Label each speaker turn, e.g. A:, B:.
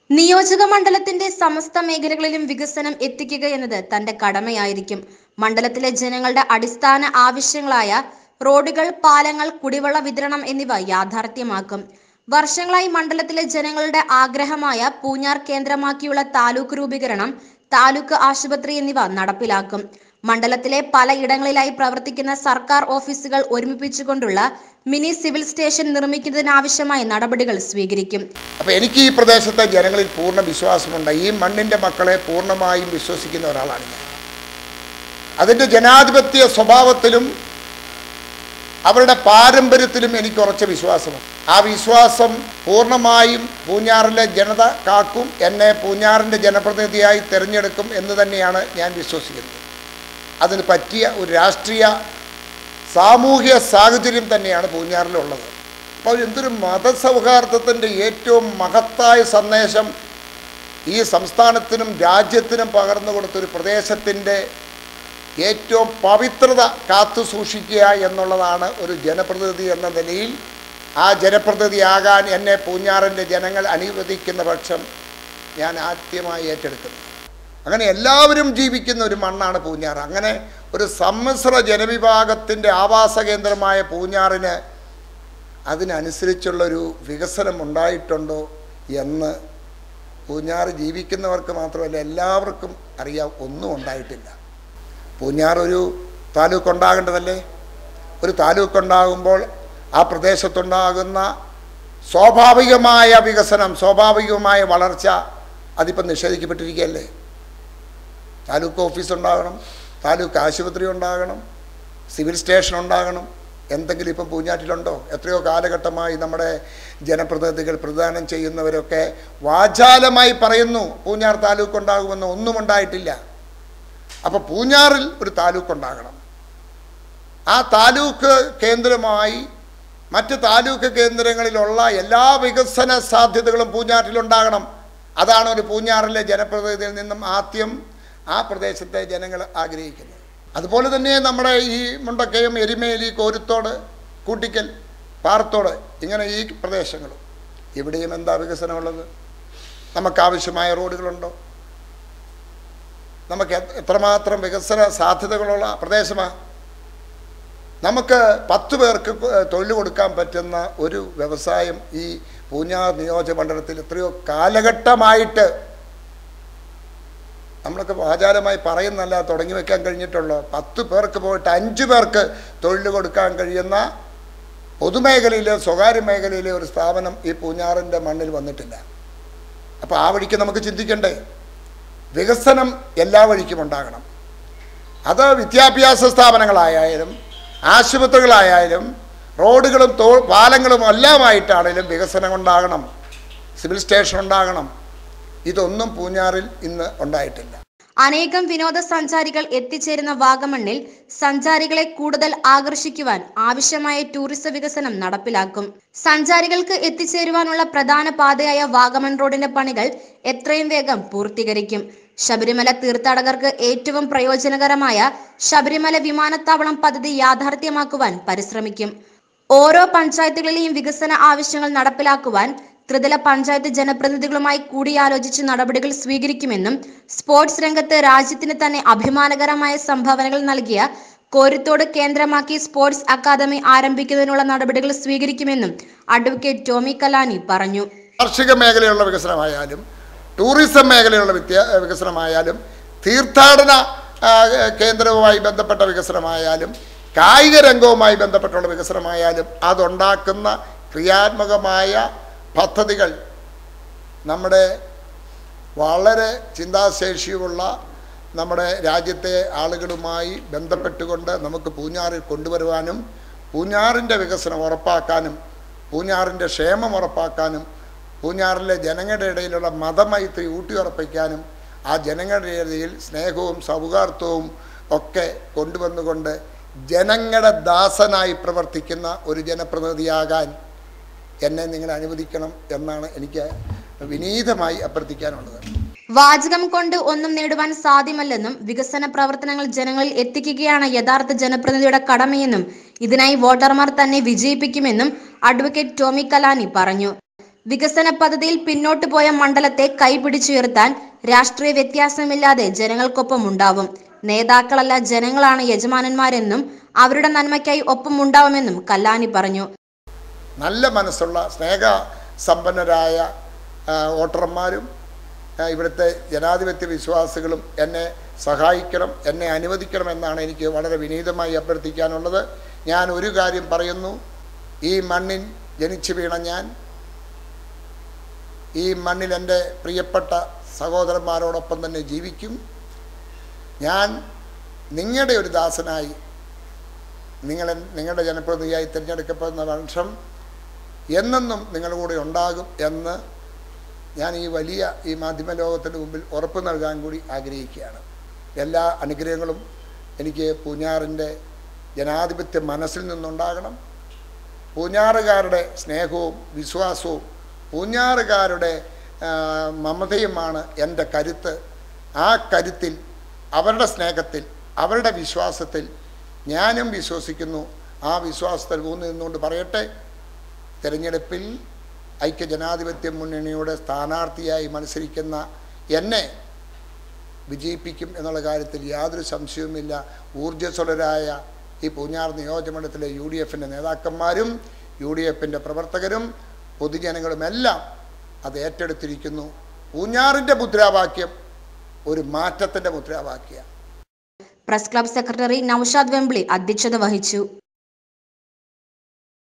A: നിയോജക മണ്ഡലത്തിന്റെ സമസ്ത മേഖലകളിലും വികസനം എത്തിക്കുക എന്നത് തന്റെ കടമയായിരിക്കും. മണ്ഡലത്തിലെ ജനങ്ങളുടെ അടിസ്ഥാന ആവശ്യങ്ങളായ റോഡുകൾ, പാലങ്ങൾ, കുടിവെള്ള വിതരണം എന്നിവ യാഥാർത്ഥ്യമാക്കും. വർഷങ്ങളായി മണ്ഡലത്തിലെ ജനങ്ങളുടെ ആഗ്രഹമായ പൂഞ്ഞാർ കേന്ദ്രമാക്കിയുള്ള താലൂക്ക് രൂപീകരണം, താലൂക്ക് ആശുപത്രി എന്നിവ നടപ്പിലാക്കും. മണ്ഡലത്തിലെ പലയിടങ്ങളിലായി പ്രവർത്തിക്കുന്ന സർക്കാർ ഓഫീസുകൾ ഒരുമിപ്പിച്ചുകൊണ്ടുള്ള മിനി സിവിൽ സ്റ്റേഷൻ നിർമ്മിക്കുന്നതിനാവശ്യമായ നടപടികൾ സ്വീകരിക്കും.
B: അപ്പോൾ എനിക്ക് ഈ പ്രദേശത്തെ ജനങ്ങളിൽ പൂർണ്ണ വിശ്വാസമുണ്ട്. ഈ മണ്ണിൻ്റെ മക്കളെ പൂർണ്ണമായും വിശ്വസിക്കുന്ന ഒരാളാണ് ഞാൻ. അതിൻ്റെ ജനാധിപത്യ സ്വഭാവത്തിലും അവരുടെ പാരമ്പര്യത്തിലും എനിക്ക് ഉറച്ച വിശ്വാസമുണ്ട്. ആ വിശ്വാസം പൂർണ്ണമായും പൂഞ്ഞാറിലെ ജനത കാക്കും. എന്നെ പൂഞ്ഞാറിൻ്റെ ജനപ്രതിനിധിയായി തിരഞ്ഞെടുക്കും എന്ന് തന്നെയാണ് ഞാൻ വിശ്വസിക്കുന്നത്. അതിന് പറ്റിയ ഒരു രാഷ്ട്രീയ സാമൂഹിക സാഹചര്യം തന്നെയാണ് പൂഞ്ഞാറിലുള്ളത്. അപ്പോൾ എന്തൊരു മതസൗഹാർദ്ദത്തിൻ്റെ ഏറ്റവും മഹത്തായ സന്ദേശം ഈ സംസ്ഥാനത്തിനും രാജ്യത്തിനും പകർന്നു കൊടുത്തൊരു പ്രദേശത്തിൻ്റെ ഏറ്റവും പവിത്രത കാത്തു സൂക്ഷിക്കുക എന്നുള്ളതാണ് ഒരു ജനപ്രതിനിധി എന്ന നിലയിൽ. ആ ജനപ്രതിനിധിയാകാൻ എന്നെ പൂഞ്ഞാറിൻ്റെ ജനങ്ങൾ അനുവദിക്കുന്ന പക്ഷം ഞാൻ ആദ്യമായി ഏറ്റെടുക്കുന്നു. അങ്ങനെ എല്ലാവരും ജീവിക്കുന്ന ഒരു മണ്ണാണ് പൂഞ്ഞാർ. അങ്ങനെ ഒരു സമ്മിശ്ര ജനവിഭാഗത്തിൻ്റെ ആവാസ കേന്ദ്രമായ പൂഞ്ഞാറിന് അതിനനുസരിച്ചുള്ളൊരു വികസനം ഉണ്ടായിട്ടുണ്ടോ എന്ന് പൂഞ്ഞാർ ജീവിക്കുന്നവർക്ക് മാത്രമല്ല എല്ലാവർക്കും അറിയാം. ഒന്നും ഉണ്ടായിട്ടില്ല. പൂഞ്ഞാർ ഒരു താലൂക്ക് ഉണ്ടാകേണ്ടതല്ലേ? ഒരു താലൂക്ക് ഉണ്ടാകുമ്പോൾ ആ പ്രദേശത്തുണ്ടാകുന്ന സ്വാഭാവികമായ വികസനം, സ്വാഭാവികമായ വളർച്ച അതിപ്പം നിഷേധിക്കപ്പെട്ടിരിക്കുകയല്ലേ? താലൂക്ക് ഓഫീസ് ഉണ്ടാകണം, താലൂക്ക് ആശുപത്രി ഉണ്ടാകണം, സിവിൽ സ്റ്റേഷൻ ഉണ്ടാകണം. എന്തെങ്കിലും ഇപ്പം പൂഞ്ഞാറ്റിലുണ്ടോ? എത്രയോ കാലഘട്ടമായി നമ്മുടെ ജനപ്രതിനിധികൾ പ്രതിദാനം ചെയ്യുന്നവരൊക്കെ വാചാലമായി പറയുന്നു പൂഞ്ഞാർ താലൂക്ക് ഉണ്ടാകുമെന്ന്. ഒന്നും ഉണ്ടായിട്ടില്ല. അപ്പോൾ പൂഞ്ഞാറിൽ ഒരു താലൂക്ക് ഉണ്ടാകണം. ആ താലൂക്ക് കേന്ദ്രമായി മറ്റ് താലൂക്ക് കേന്ദ്രങ്ങളിലുള്ള എല്ലാ വികസന സാധ്യതകളും പൂഞ്ഞാറിലുണ്ടാകണം. അതാണ് ഒരു പൂഞ്ഞാറിലെ ജനപ്രതിനിധിയിൽ നിന്നും ആദ്യം ആ പ്രദേശത്തെ ജനങ്ങൾ ആഗ്രഹിക്കുന്നത്. അതുപോലെ തന്നെ നമ്മുടെ ഈ മുണ്ടക്കയം, എരുമേലി, കോരുത്തോട്, കൂട്ടിക്കൽ, പാറത്തോട്, ഇങ്ങനെ ഈ പ്രദേശങ്ങളും ഇവിടെയും എന്താ വികസനമുള്ളത്? നമുക്കാവശ്യമായ റോഡുകളുണ്ടോ? നമുക്ക് എത്രമാത്രം വികസന സാധ്യതകളുള്ള പ്രദേശമാണ്? നമുക്ക് 10 പേർക്ക് തൊഴിൽ കൊടുക്കാൻ പറ്റുന്ന ഒരു വ്യവസായം ഈ പൂഞ്ഞാർ നിയോജക മണ്ഡലത്തിൽ എത്രയോ കാലഘട്ടമായിട്ട് നമ്മളൊക്കെ വാചാലമായി പറയുന്നല്ല, തുടങ്ങി വെക്കാൻ കഴിഞ്ഞിട്ടുള്ളൂ. 10 പേർക്ക് പോയിട്ട് 5 പേർക്ക് തൊഴിൽ കൊടുക്കാൻ കഴിയുന്ന പൊതുമേഖലയിലെ സ്വകാര്യ മേഖലയിലെ ഒരു സ്ഥാപനം ഈ പൂഞ്ഞാറിൻ്റെ മണ്ണിൽ വന്നിട്ടില്ല. അപ്പോൾ ആ വഴിക്ക് നമുക്ക് ചിന്തിക്കണ്ടേ? വികസനം എല്ലാ വഴിക്കും ഉണ്ടാകണം. അത് വിദ്യാഭ്യാസ സ്ഥാപനങ്ങളായാലും ആശുപത്രികളായാലും റോഡുകളും പാലങ്ങളും എല്ലാമായിട്ടാണെങ്കിലും വികസനം ഉണ്ടാകണം. സിവിൽ സ്റ്റേഷൻ ഉണ്ടാകണം. ഇതൊന്നും പൂഞ്ഞാറിൽ ഇന്ന് ഉണ്ടായിട്ടില്ല.
A: അനേകം വിനോദസഞ്ചാരികൾ എത്തിച്ചേരുന്ന വാഗമണ്ണിൽ സഞ്ചാരികളെ കൂടുതൽ ആകർഷിക്കുവാൻ ആവശ്യമായ ടൂറിസം വികസനം നടപ്പിലാക്കും. സഞ്ചാരികൾക്ക് എത്തിച്ചേരുവാനുള്ള പ്രധാന പാതയായ വാഗമൺ റോഡിന്റെ പണികൾ എത്രയും വേഗം പൂർത്തീകരിക്കും. ശബരിമല തീർത്ഥാടകർക്ക് ഏറ്റവും പ്രയോജനകരമായ ശബരിമല വിമാനത്താവളം പദ്ധതി യാഥാർത്ഥ്യമാക്കുവാൻ പരിശ്രമിക്കും. ഓരോ പഞ്ചായത്തുകളിലെയും വികസന ആവശ്യങ്ങൾ നടപ്പിലാക്കുവാൻ ത്രിതല പഞ്ചായത്ത് ജനപ്രതിനിധികളുമായി കൂടിയാലോചിച്ച് നടപടികൾ സ്വീകരിക്കുമെന്നും സ്പോർട്സ് രംഗത്ത് രാജ്യത്തിന് തന്നെ അഭിമാനകരമായ സംഭാവനകൾ നൽകിയ കോരുത്തോട് കേന്ദ്രമാക്കി സ്പോർട്സ് അക്കാദമി ആരംഭിക്കുന്നതിനുള്ള നടപടികൾ സ്വീകരിക്കുമെന്നും അഡ്വക്കേറ്റ് ടോമി കലാനി പറഞ്ഞു.
B: കാർഷിക മേഖലയുള്ള വികസനമായാലും ടൂറിസം മേഖലയുള്ള വികസനമായാലും തീർത്ഥാടന കേന്ദ്രവുമായി ബന്ധപ്പെട്ട വികസനമായാലും കായിക രംഗവുമായി ബന്ധപ്പെട്ടുള്ള വികസനമായാലും അതുണ്ടാക്കുന്ന ക്രിയാത്മകമായ പദ്ധതികൾ നമ്മുടെ വളരെ ചിന്താശേഷിയുള്ള നമ്മുടെ രാജ്യത്തെ ആളുകളുമായി ബന്ധപ്പെട്ടുകൊണ്ട് നമുക്ക് പൂഞ്ഞാറിൽ കൊണ്ടുവരുവാനും പൂഞ്ഞാറിൻ്റെ വികസനം ഉറപ്പാക്കാനും പൂഞ്ഞാറിൻ്റെ ക്ഷേമം ഉറപ്പാക്കാനും പൂഞ്ഞാറിലെ ജനങ്ങളുടെ ഇടയിലുള്ള മതമൈത്രി ഊട്ടിയുറപ്പിക്കാനും ആ ജനങ്ങളുടെ ഇടയിൽ സ്നേഹവും സൗഹാർദ്ദവും ഒക്കെ കൊണ്ടുവന്നുകൊണ്ട് ജനങ്ങളുടെ ദാസനായി പ്രവർത്തിക്കുന്ന ഒരു ജനപ്രതിനിധിയാകാൻ എന്നെ നിങ്ങൾ അനുവദിക്കണം എന്നാണ് എനിക്ക് വിനീതമായി അഭ്യർത്ഥിക്കാനുള്ളത്.
A: വാചകം കൊണ്ട് ഒന്നും നേടുവാൻ സാധ്യമല്ലെന്നും വികസന പ്രവർത്തനങ്ങൾ ജനങ്ങളിൽ എത്തിക്കുകയാണ് യഥാർത്ഥ ജനപ്രതിനിധിയുടെ കടമയെന്നും ഇതിനായി വോട്ടർമാർ തന്നെ വിജയിപ്പിക്കുമെന്നും അഡ്വക്കേറ്റ് ടോമി കലാനി പറഞ്ഞു. വികസന പദ്ധതിയിൽ പിന്നോട്ടു പോയ മണ്ഡലത്തെ കൈപിടിച്ചുയർത്താൻ രാഷ്ട്രീയ വ്യത്യാസമില്ലാതെ ജനങ്ങൾക്കൊപ്പം ഉണ്ടാവും. നേതാക്കളല്ല, ജനങ്ങളാണ് യജമാനന്മാരെന്നും അവരുടെ നന്മയ്ക്കായി ഒപ്പമുണ്ടാവുമെന്നും കല്ലാനി പറഞ്ഞു.
B: നല്ല മനസ്സുള്ള സ്നേഹസമ്പന്നരായ വോട്ടർമാരും ഇവിടുത്തെ ജനാധിപത്യ വിശ്വാസികളും എന്നെ സഹായിക്കണം, എന്നെ അനുവദിക്കണമെന്നാണ് എനിക്ക് വളരെ വിനീതമായി അഭ്യർത്ഥിക്കാനുള്ളത്. ഞാൻ ഒരു കാര്യം പറയുന്നു, ഈ മണ്ണിൽ ജനിച്ചു വീണ ഞാൻ ഈ മണ്ണിൽ എൻ്റെ പ്രിയപ്പെട്ട സഹോദരന്മാരോടൊപ്പം തന്നെ ജീവിക്കും. ഞാൻ നിങ്ങളുടെ ഒരു ദാസനായി, നിങ്ങളുടെ ജനപ്രതിനിധിയായി തിരഞ്ഞെടുക്കപ്പെടുന്ന വർഷം എന്നെന്നും നിങ്ങളുടെ കൂടെ ഉണ്ടാകും എന്ന് ഞാൻ ഈ മാധ്യമ ലോകത്തിൻ്റെ മുമ്പിൽ ഉറപ്പ് നൽകാൻ കൂടി ആഗ്രഹിക്കുകയാണ്. എല്ലാ അനുഗ്രഹങ്ങളും എനിക്ക് പൂഞ്ഞാറിൻ്റെ ജനാധിപത്യ മനസ്സിൽ നിന്നുണ്ടാകണം. പൂഞ്ഞാറുകാരുടെ സ്നേഹവും വിശ്വാസവും പൂഞ്ഞാറുകാരുടെ മമതയുമാണ് എൻ്റെ കരുത്ത്. ആ കരുത്തിൽ, അവരുടെ സ്നേഹത്തിൽ, അവരുടെ വിശ്വാസത്തിൽ ഞാനും വിശ്വസിക്കുന്നു. ആ വിശ്വാസത്തിൽ ഊന്നി നിന്നുകൊണ്ട് പറയട്ടെ, തിരഞ്ഞെടുപ്പിൽ ഐക്യജനാധിപത്യ മുന്നണിയുടെ സ്ഥാനാർത്ഥിയായി മത്സരിക്കുന്ന എന്നെ വിജയിപ്പിക്കും എന്നുള്ള കാര്യത്തിൽ യാതൊരു സംശയവുമില്ല. ഊർജ്ജസ്വലരായ ഈ പൂഞ്ഞാർ നിയോജകമണ്ഡലത്തിലെ UDF-ൻ്റെ നേതാക്കന്മാരും UDF-ൻ്റെ പ്രവർത്തകരും പൊതുജനങ്ങളുമെല്ലാം അത് ഏറ്റെടുത്തിരിക്കുന്നു. പൂഞ്ഞാറിൻ്റെ മുദ്രാവാക്യം ഒരു മാറ്റത്തിൻ്റെ മുദ്രാവാക്യം.
A: Press club secretary Noushad Vembili അധ്യക്ഷത വഹിച്ചു.